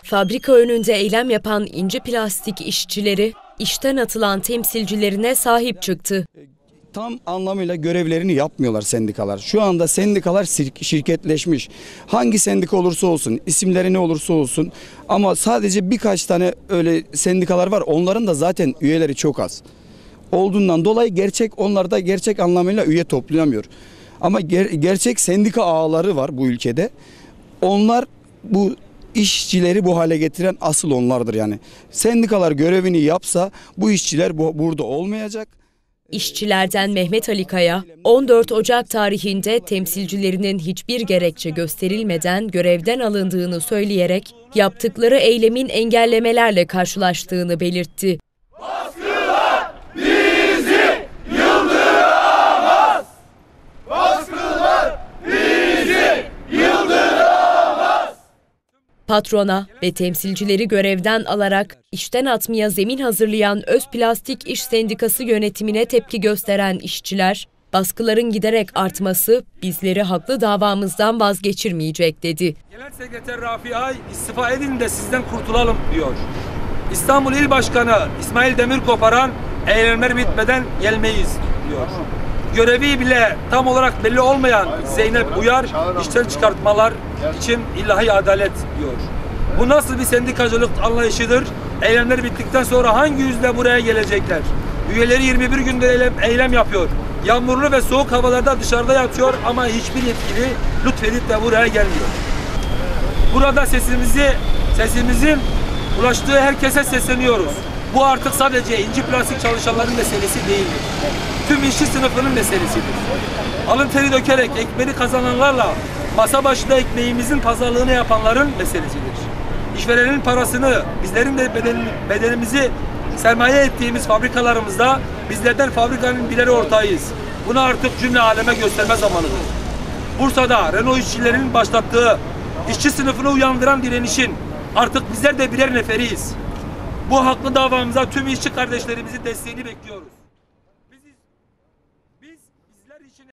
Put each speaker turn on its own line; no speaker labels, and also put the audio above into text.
Fabrika önünde eylem yapan İnci Plastik işçileri, işten atılan temsilcilerine sahip çıktı.
Tam anlamıyla görevlerini yapmıyorlar sendikalar. Şu anda sendikalar şirketleşmiş. Hangi sendika olursa olsun, isimleri ne olursa olsun, ama sadece birkaç tane öyle sendikalar var. Onların da zaten üyeleri çok az. Olduğundan dolayı onlar da gerçek anlamıyla üye toplayamıyor. Ama gerçek sendika ağları var bu ülkede. Onlar bu işçileri bu hale getiren asıl onlardır yani. Sendikalar görevini yapsa bu işçiler burada olmayacak.
İşçilerden Mehmet Ali Kaya, 14 Ocak tarihinde temsilcilerinin hiçbir gerekçe gösterilmeden görevden alındığını söyleyerek yaptıkları eylemin engellemelerle karşılaştığını belirtti.
Baskılar bizi yıldıramaz! Baskılar bizi yıldıramaz!
Patrona ve temsilcileri görevden alarak işten atmaya zemin hazırlayan Özplastik İş Sendikası yönetimine tepki gösteren işçiler, baskıların giderek artması bizleri haklı davamızdan vazgeçirmeyecek dedi.
Genel Sekreter Rafi Ay istifa edin de sizden kurtulalım diyor. İstanbul İl Başkanı İsmail Demirkoparan eylemler bitmeden gelmeyiz diyor. Görevi bile tam olarak belli olmayan Zeynep Uyar işten çıkartmalar için ilahi adalet diyor. Bu nasıl bir sendikacılık anlayışıdır? Eylemler bittikten sonra hangi yüzle buraya gelecekler? Üyeleri 21 gündür eylem yapıyor. Yağmurlu ve soğuk havalarda dışarıda yatıyor ama hiçbir yetkili lütfedip de buraya gelmiyor. Burada sesimizin ulaştığı herkese sesleniyoruz. Bu artık sadece İnci Plastik çalışanların meselesi değildir. Tüm işçi sınıfının meselesidir. Alın teri dökerek ekmeğini kazananlarla masa başında ekmeğimizin pazarlığını yapanların meselesidir. İşverenin parasını, bizlerin de bedenimizi sermaye ettiğimiz fabrikalarımızda bizlerden fabrikanın birer ortağıyız. Bunu artık cümle aleme gösterme zamanıdır. Bursa'da Renault işçilerinin başlattığı işçi sınıfını uyandıran direnişin artık bizler de birer neferiyiz. Bu haklı davamıza tüm işçi kardeşlerimizin desteğini bekliyoruz.